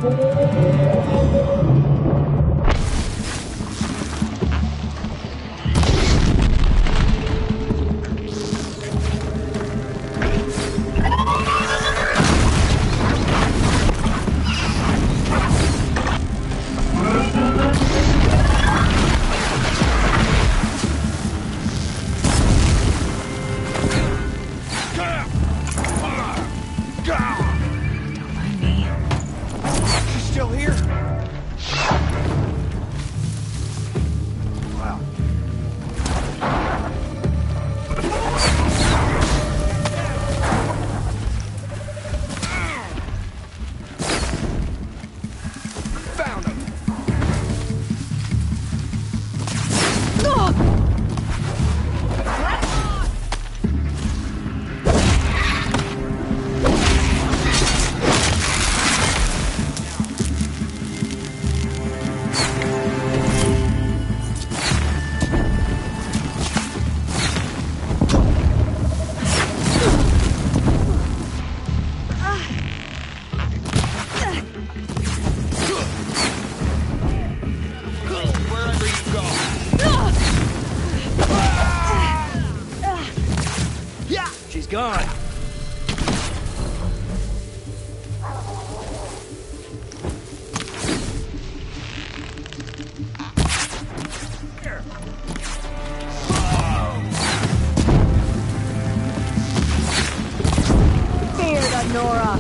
Gone. Feared Nora.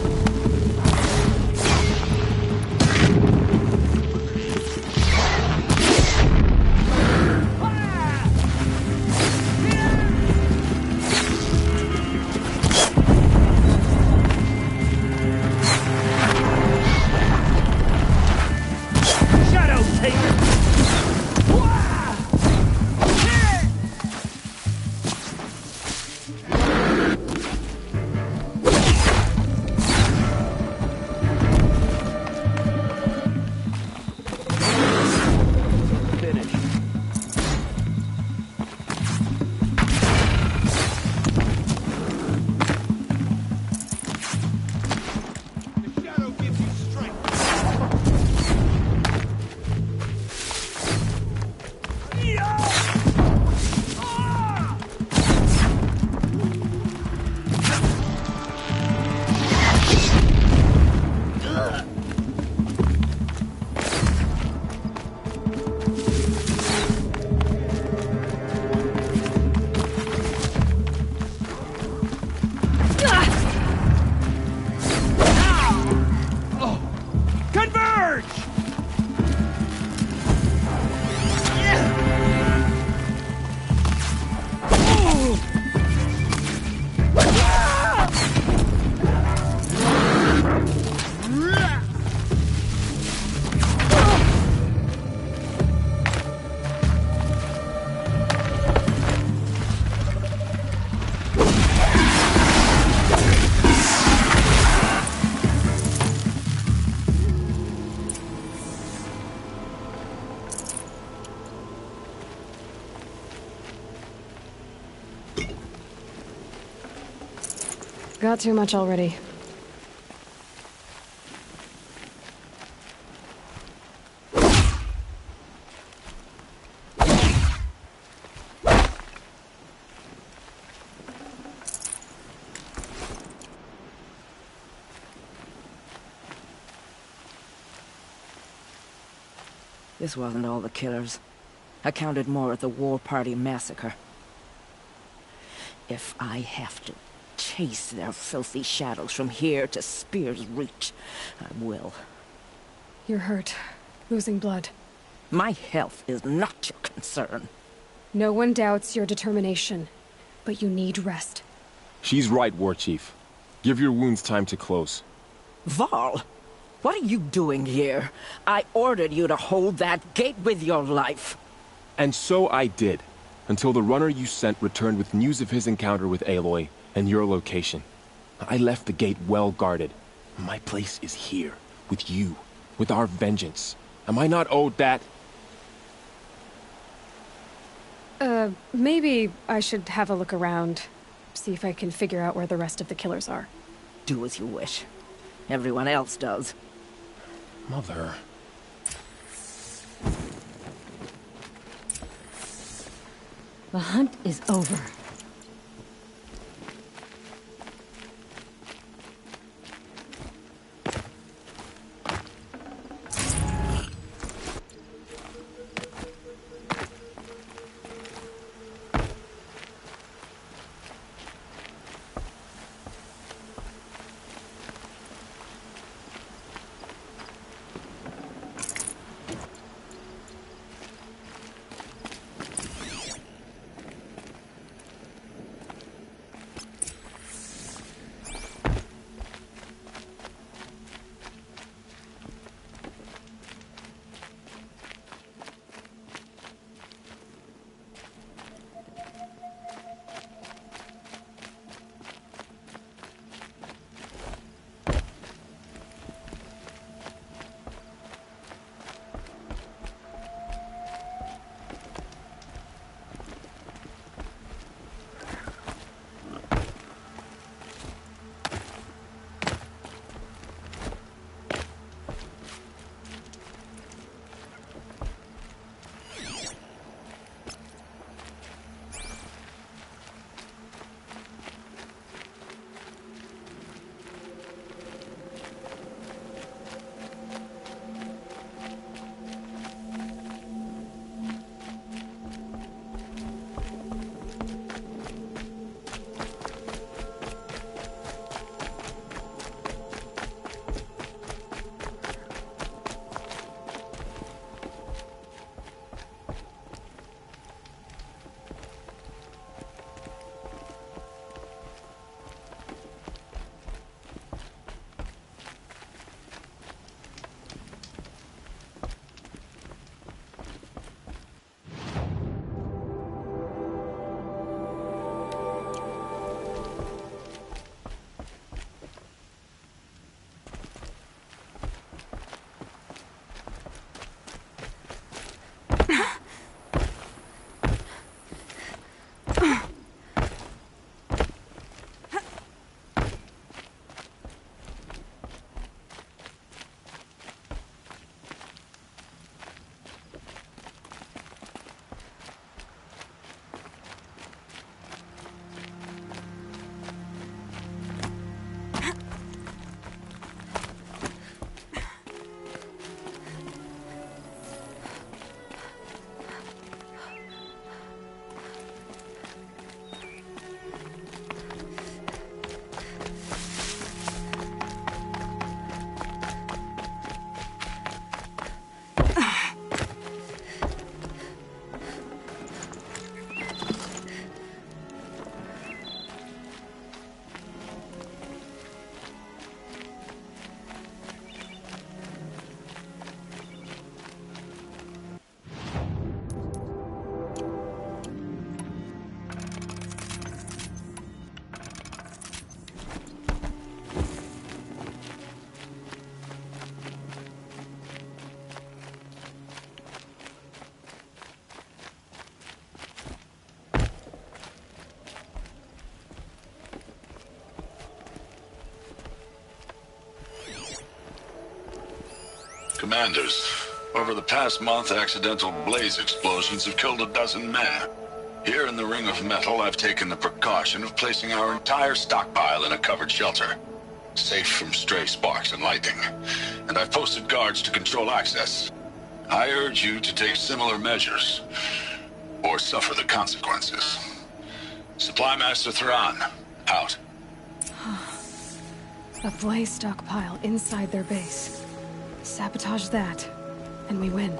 Got too much already. This wasn't all the killers. I counted more at the War Party massacre. If I have to chase their filthy shadows from here to Spear's Reach, I will. You're hurt. Losing blood. My health is not your concern. No one doubts your determination, but you need rest. She's right, War Chief. Give your wounds time to close. Varl, what are you doing here? I ordered you to hold that gate with your life. And so I did, until the runner you sent returned with news of his encounter with Aloy and your location. I left the gate well guarded. My place is here, with you, with our vengeance. Am I not owed that? Maybe I should have a look around. See if I can figure out where the rest of the killers are. Do as you wish. Everyone else does. Mother. The hunt is over. Commanders, over the past month, accidental blaze explosions have killed a dozen men. Here in the Ring of Metal, I've taken the precaution of placing our entire stockpile in a covered shelter, safe from stray sparks and lightning. And I've posted guards to control access. I urge you to take similar measures, or suffer the consequences. Supply Master Thrawn, out. A blaze stockpile inside their base. Sabotage that, and we win.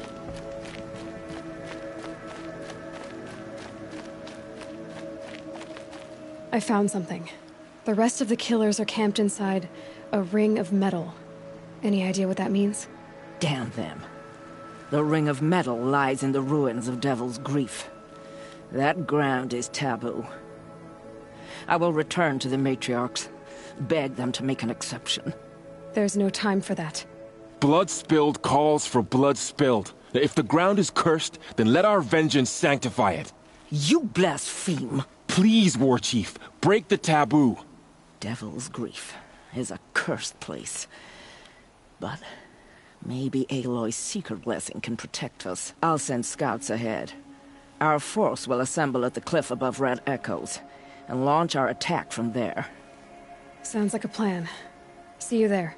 I found something. The rest of the killers are camped inside a ring of metal. Any idea what that means? Damn them. The Ring of Metal lies in the ruins of Devil's Grief. That ground is taboo. I will return to the matriarchs, beg them to make an exception. There's no time for that. Blood spilled calls for blood spilled. If the ground is cursed, then let our vengeance sanctify it. You blaspheme. Please, War Chief, break the taboo. Devil's Grief is a cursed place. But Maybe Aloy's secret blessing can protect us. I'll send scouts ahead. Our force will assemble at the cliff above Red Echoes, and launch our attack from there. Sounds like a plan. See you there.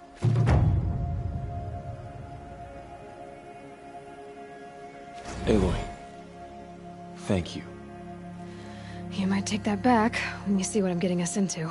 Aloy, thank you. You might take that back when you see what I'm getting us into.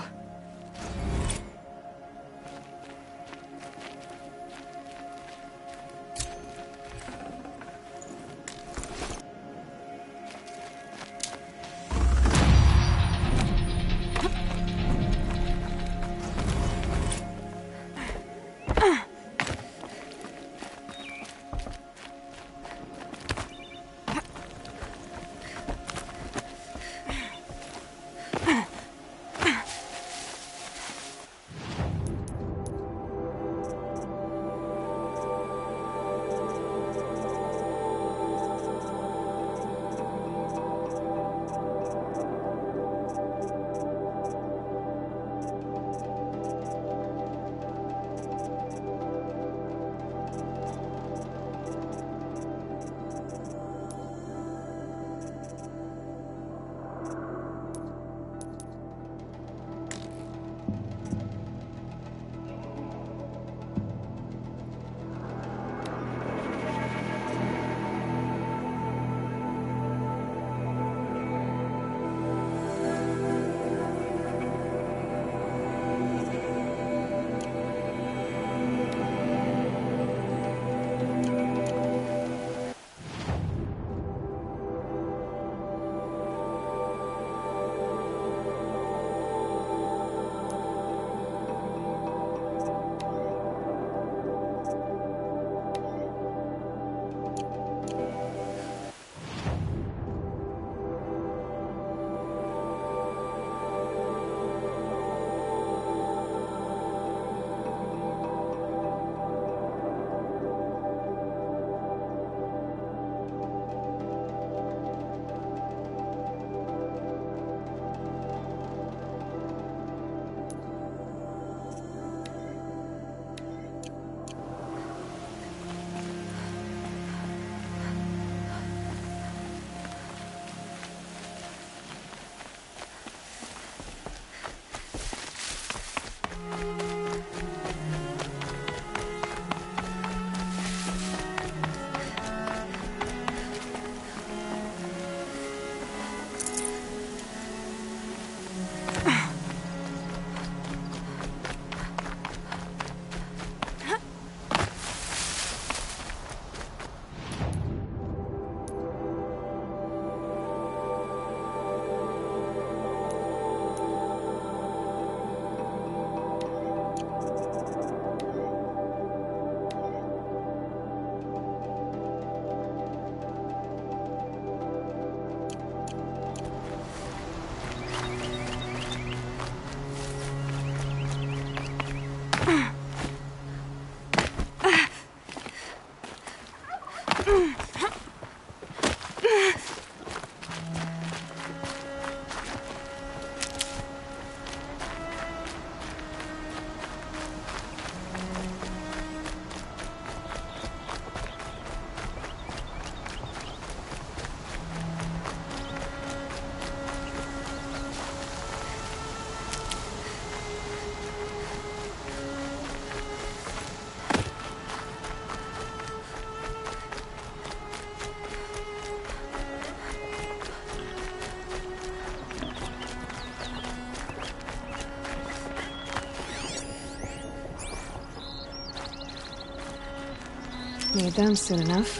Made them soon enough.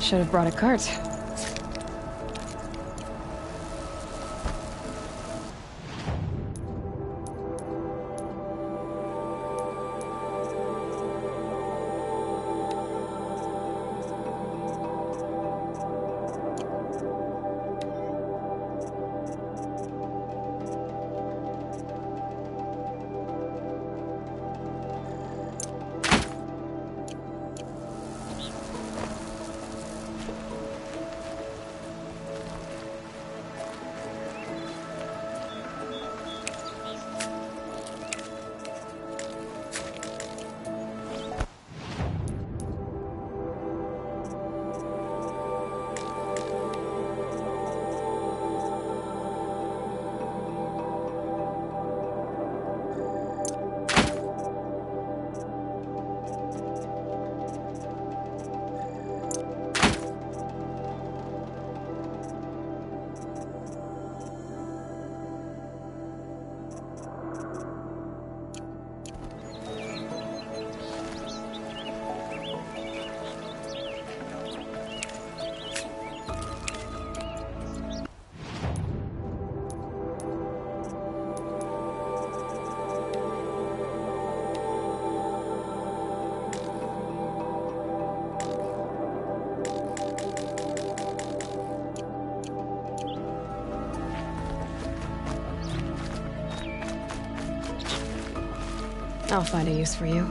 Should have brought a cart. I'll find a use for you.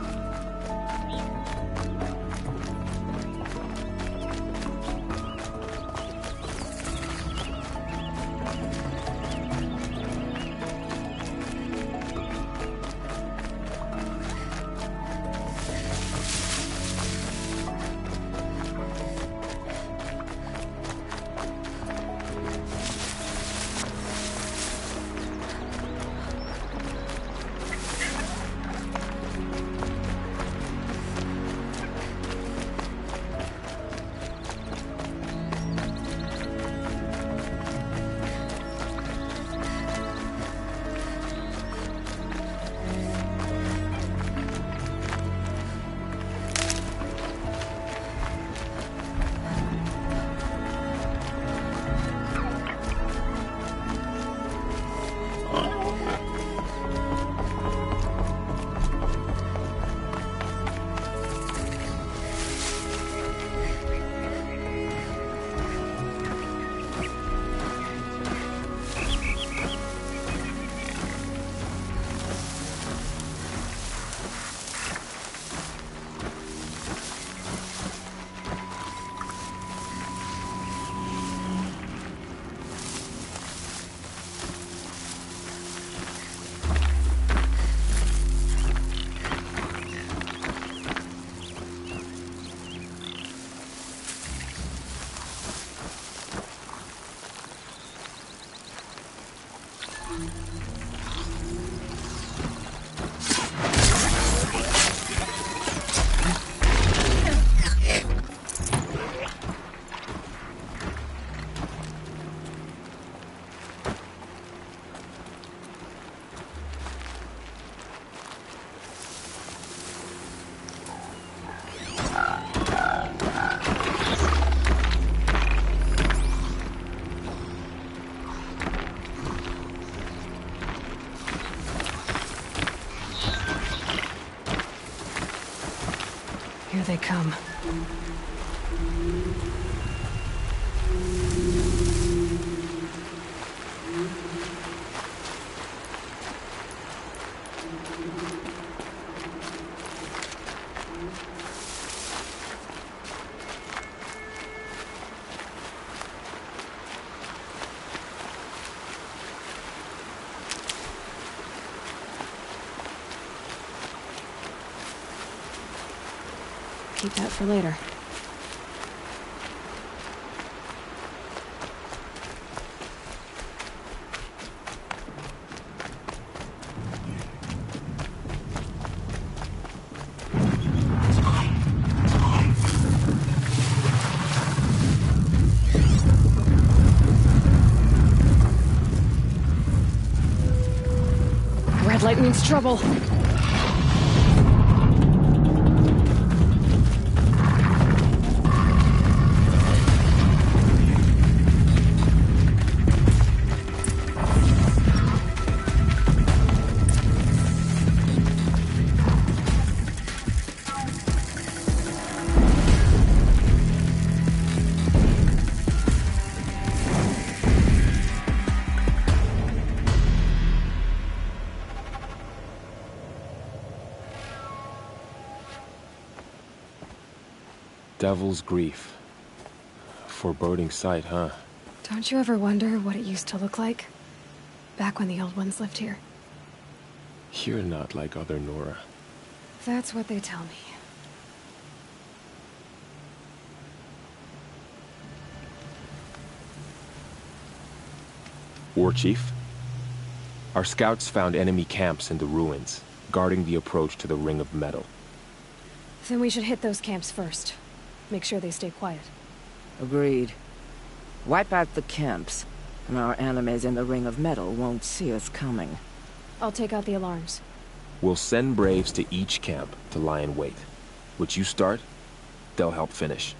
Here they come. Keep that for later. Red light means trouble. Devil's Grief. Foreboding sight, huh? Don't you ever wonder what it used to look like? Back when the old ones lived here. You're not like other Nora. That's what they tell me. War Chief? Our scouts found enemy camps in the ruins, guarding the approach to the Ring of Metal. Then we should hit those camps first. Make sure they stay quiet. Agreed. Wipe out the camps, and our enemies in the Ring of Metal won't see us coming. I'll take out the alarms. We'll send Braves to each camp to lie in wait. Which you start, they'll help finish.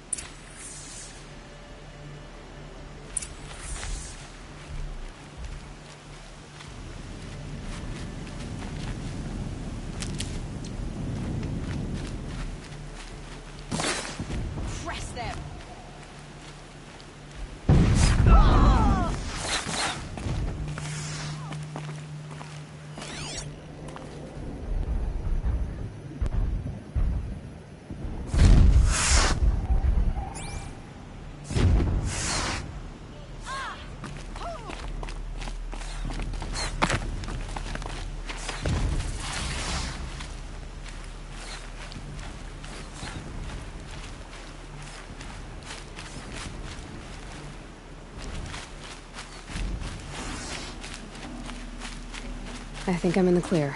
I think I'm in the clear.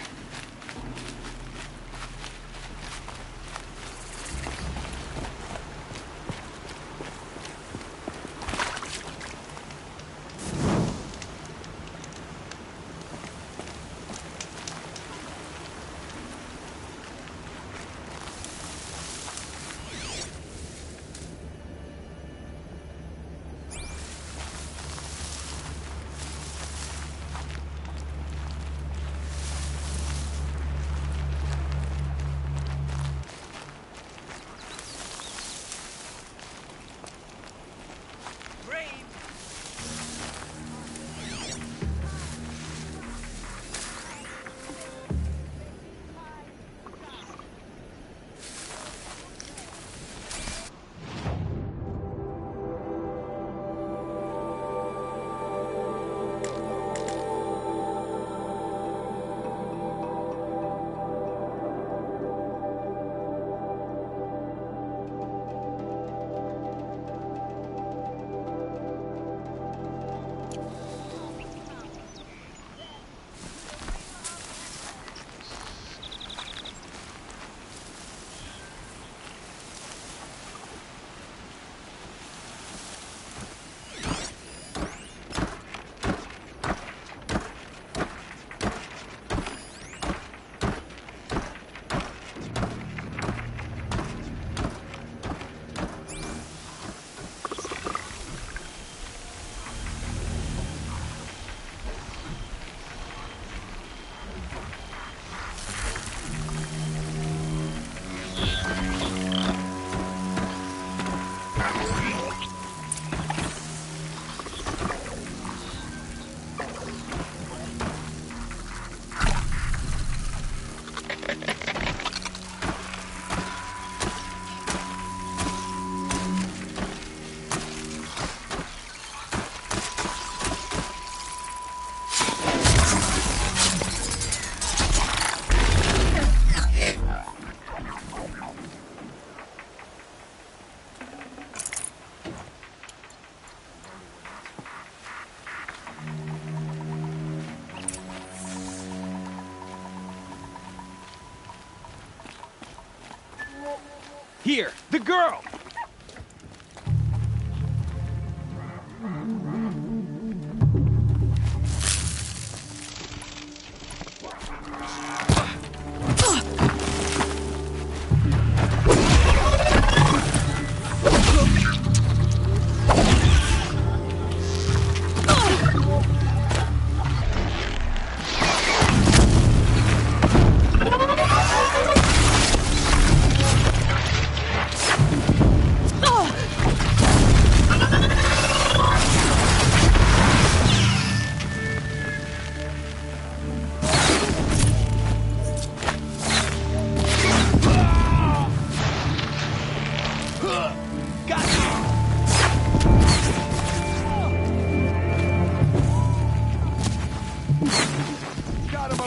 Here, the girl!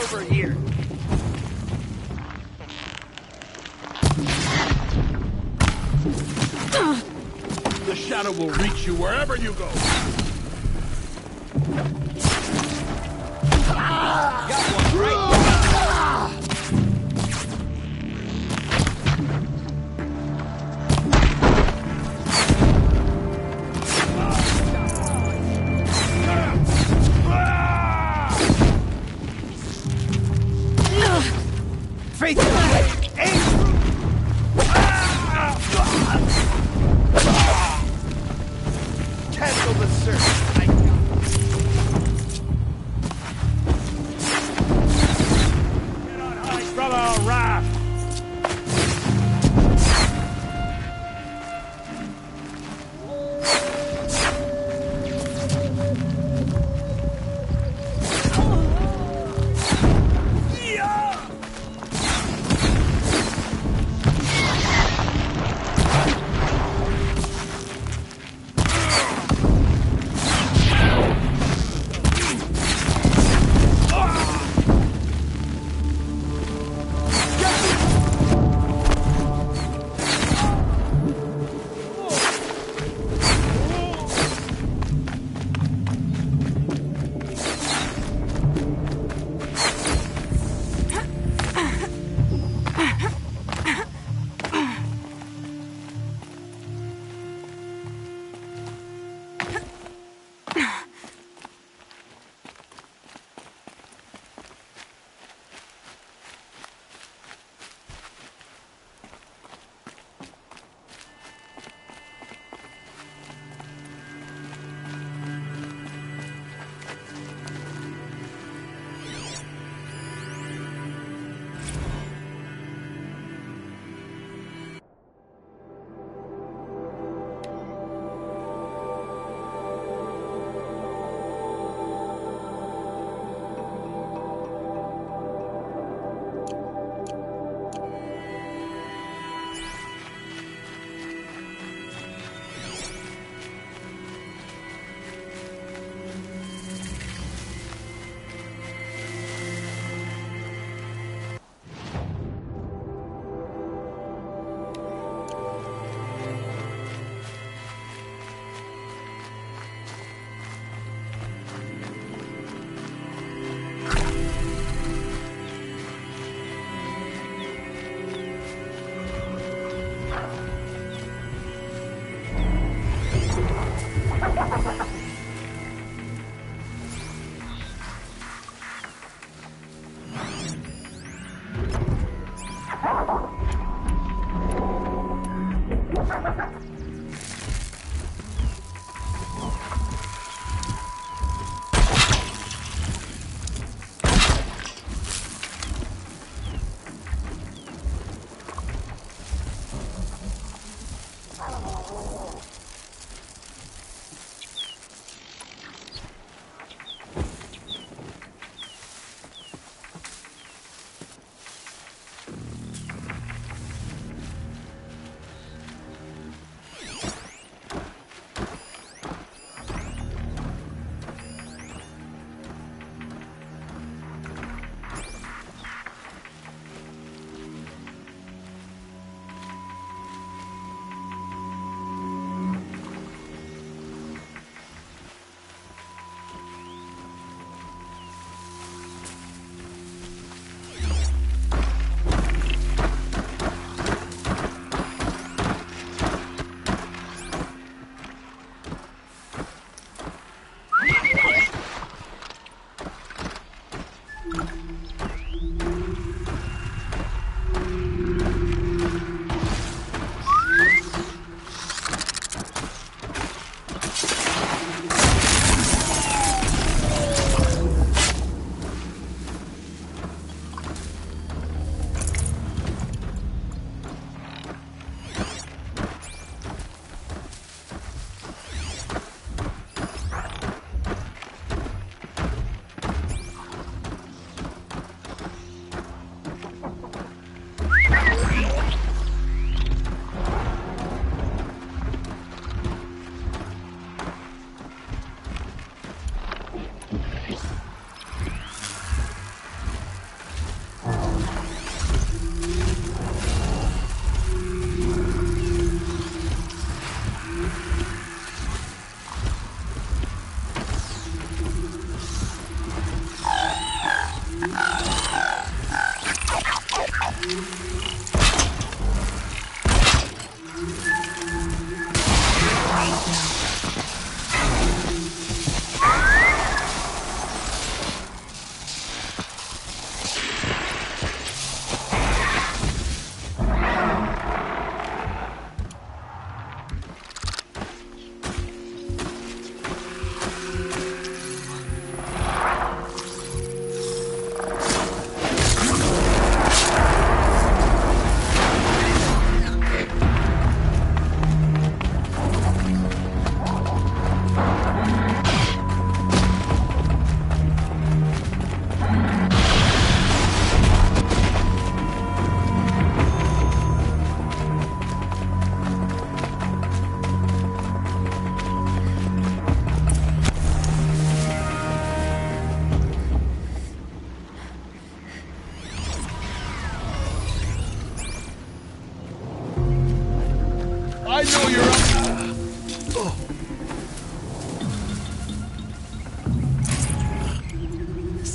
over here. The shadow will reach you wherever you go. Got one right. Faith in the way. Aim! Cancel the search.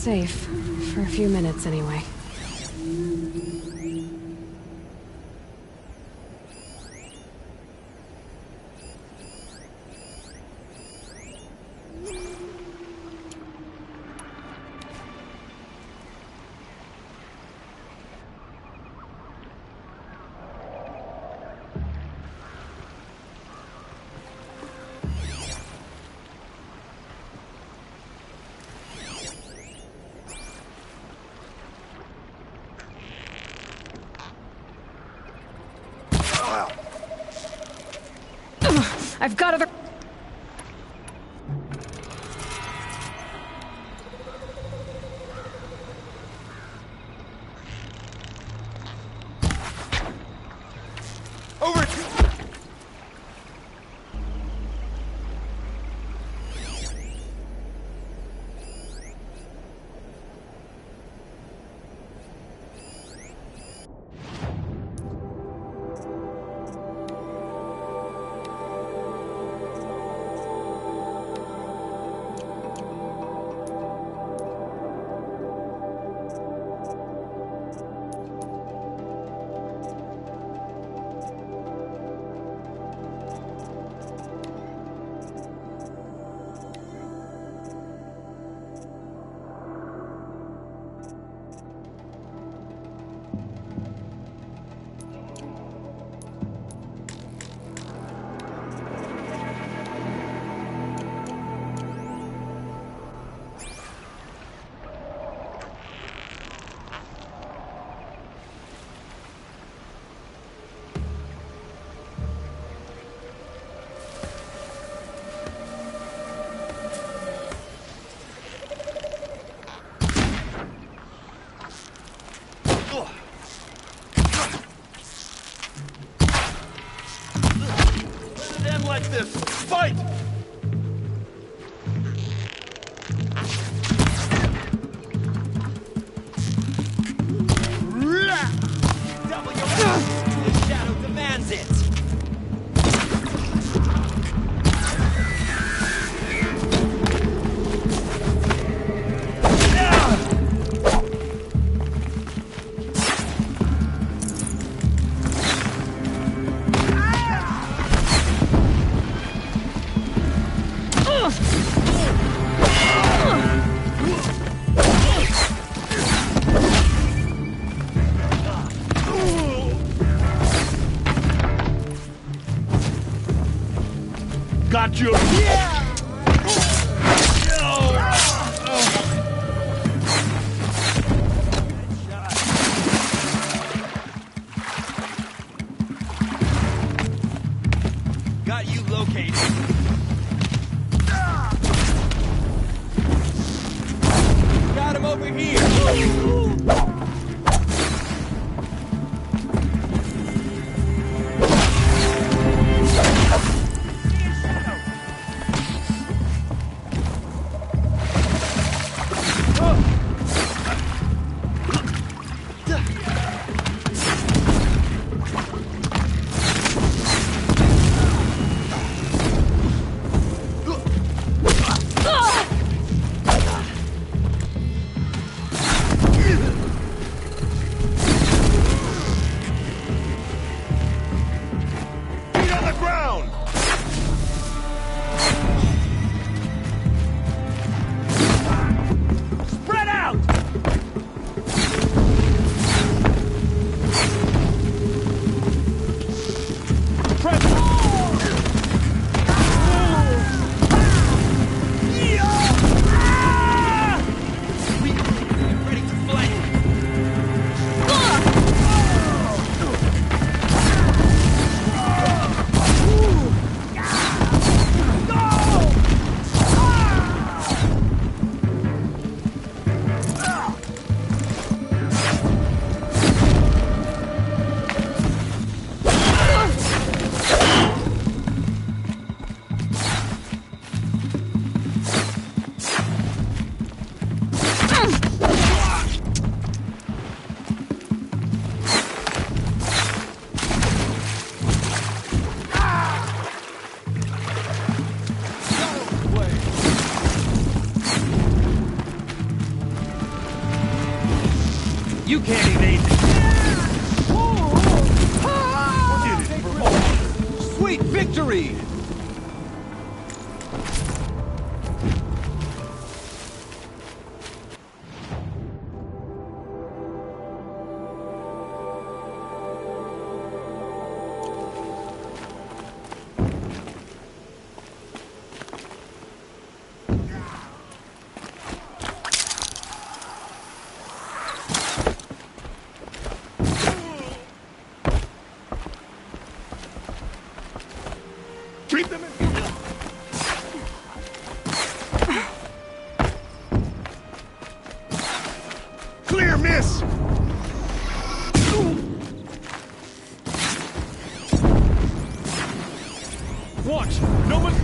safe. For a few minutes, anyway. I've got other... Over! Like this. Fight! Double your effort. The shadow demands it. Got you! Yeah! Got you located. Got him over here. You can't evade me. Sweet victory! Keep them in. Clear, miss! Watch! No one...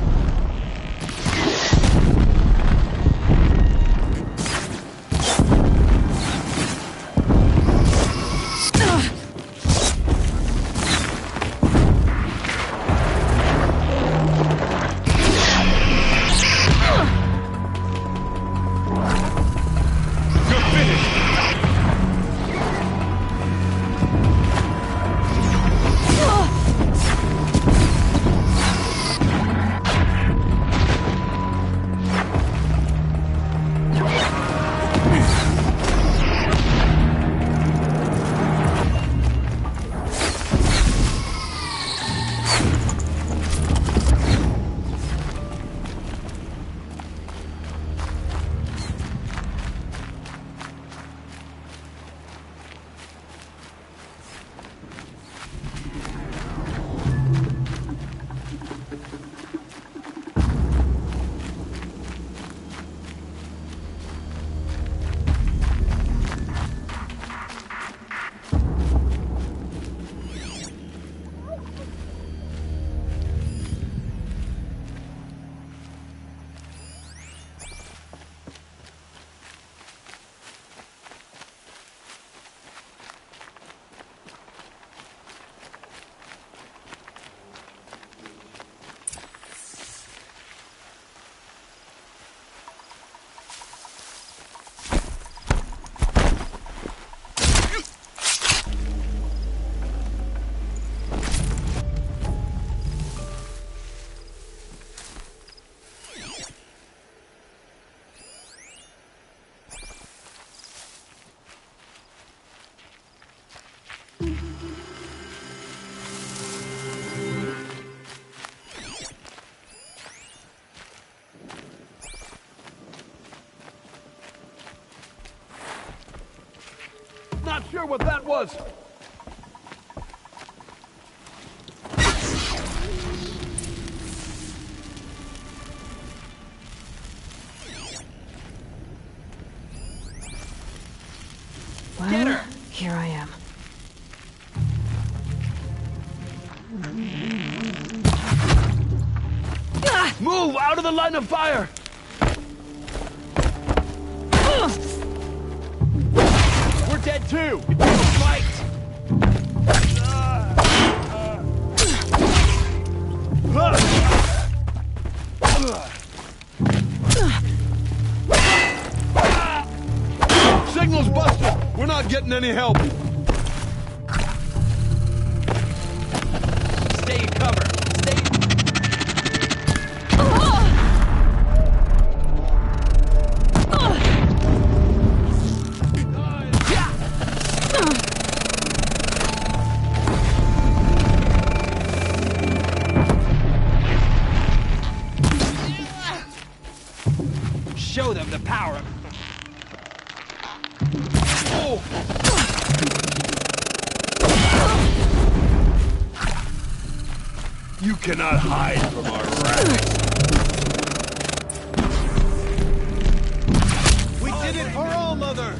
Not sure what that was. Well, here I am. Move out of the line of fire! We're dead too! It won't fight! Signal's busted! We're not getting any help! Stay in cover. Stay... Show them the power of... Oh! You cannot hide from our wrath. We did it for all, Mother!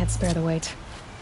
can't spare the weight.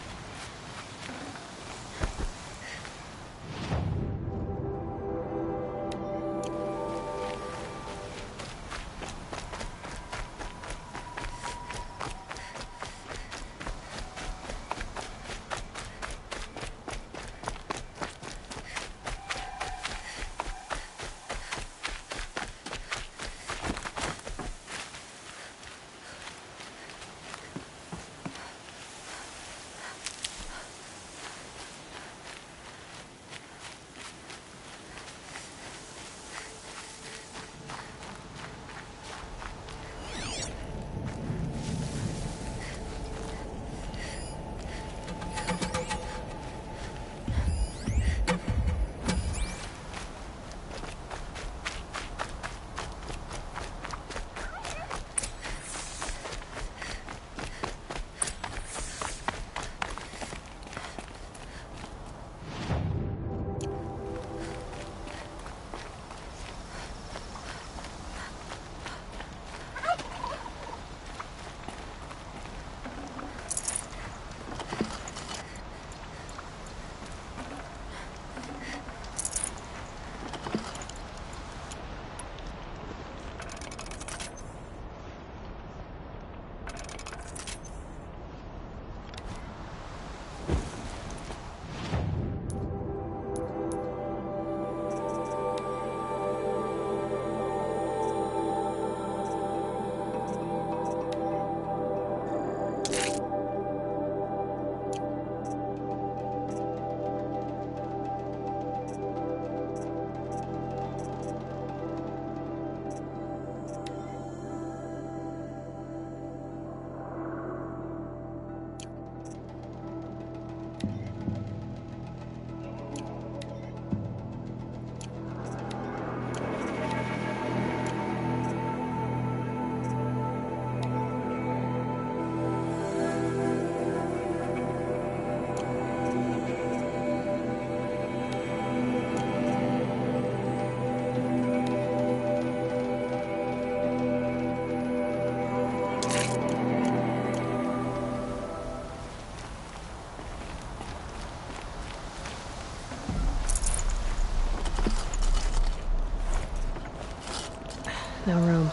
No room.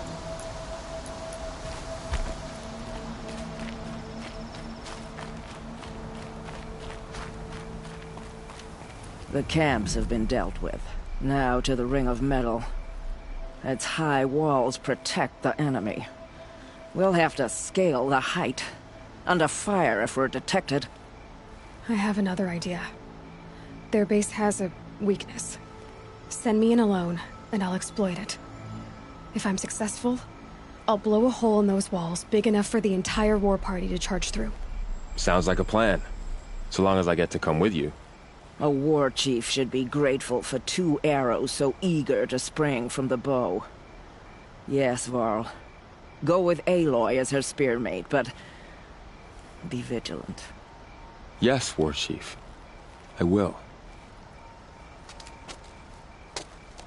The camps have been dealt with. Now to the Ring of Metal. Its high walls protect the enemy. We'll have to scale the height. Under fire if we're detected. I have another idea. Their base has a weakness. Send me in alone, and I'll exploit it. If I'm successful, I'll blow a hole in those walls big enough for the entire war party to charge through. Sounds like a plan. So long as I get to come with you. A war chief should be grateful for 2 arrows so eager to spring from the bow. Yes, Varl. Go with Aloy as her spearmate, but be vigilant. Yes, War Chief. I will.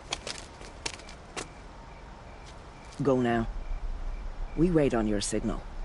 Go now. We wait on your signal.